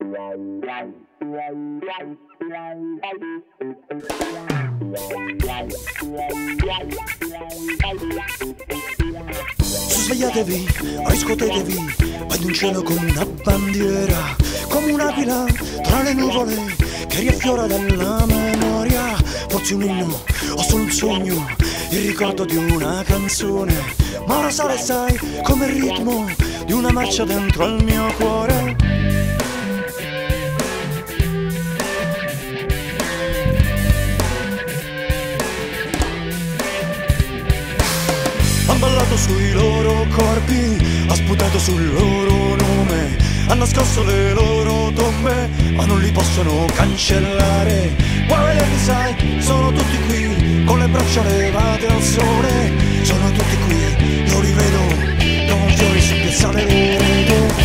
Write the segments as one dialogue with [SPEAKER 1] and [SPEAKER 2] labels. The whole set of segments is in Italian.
[SPEAKER 1] Svegliatevi, riscuotetevi, vedo un cielo come una bandiera, come un'aquila tra le nuvole che riaffiora dalla memoria. Forse un inno o solo un sogno, il ricordo di una canzone, ma ora sale, sai, come il ritmo di una marcia dentro al mio cuore. Han ballato sui loro corpi, ha sputato sul loro nome, hanno nascosto le loro tombe, ma non li possono cancellare. Puoi vederli, sai, sono tutti qui, con le braccia levate al sole, sono tutti qui, io li vedo, come fiori su piazzale Loreto.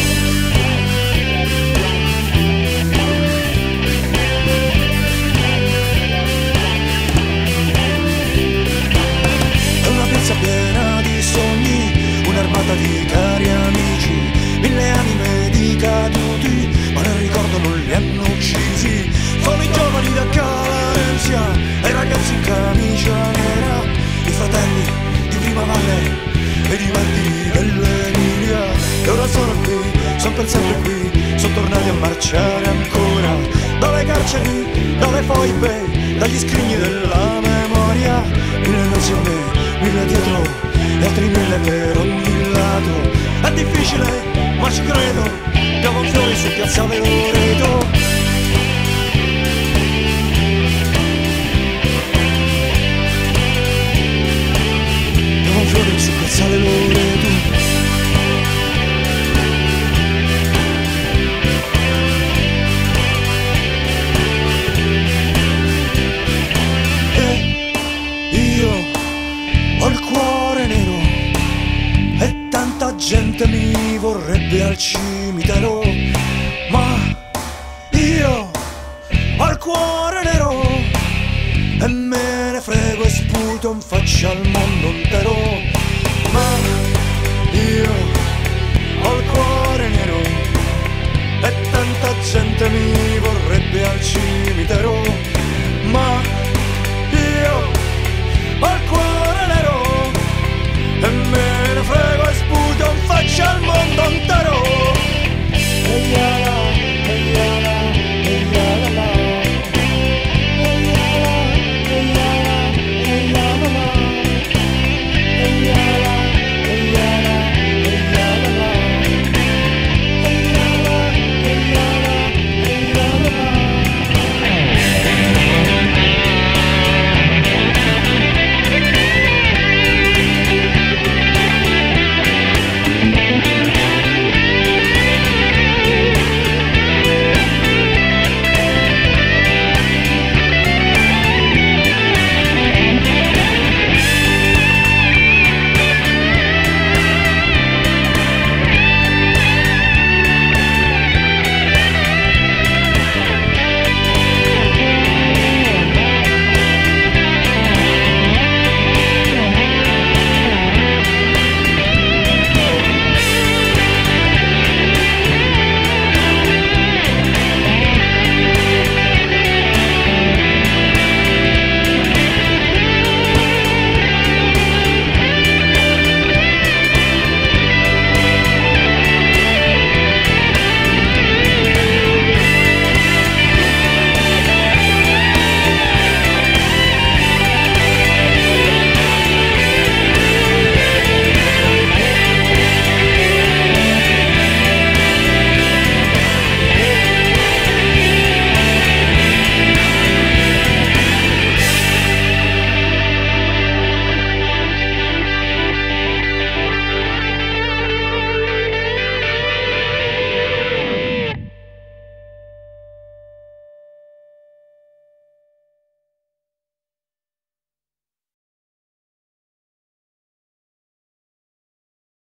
[SPEAKER 1] Piena di sogni, un'armata di cari amici, mille anime di caduti, ma nel ricordo non li hanno uccisi. Sono i giovani da Calarenzia e i ragazzi in camicia nera, i fratelli di Prima Valle e di Martini dell'Emilia, e ora sono qui, sono per sempre qui, sono tornati a marciare ancora, dalle carceri, dalle foibe, dagli scrigni della memoria, mille innanzi a me, mille dietro e altri mille per ogni lato. È difficile, ma ci credo, piove un fiore su piazzale Loreto. Piove un fiore su piazzale Loreto. Ho il cuore nero e tanta gente mi vorrebbe al cimitero, ma io ho il cuore nero e me ne frego e sputo in faccia al mondo intero. Ma io ho il cuore nero e tanta gente mi vorrebbe al cimitero, ma io ho il cuore nero e me ne frego e sputo in faccia al mondo intero.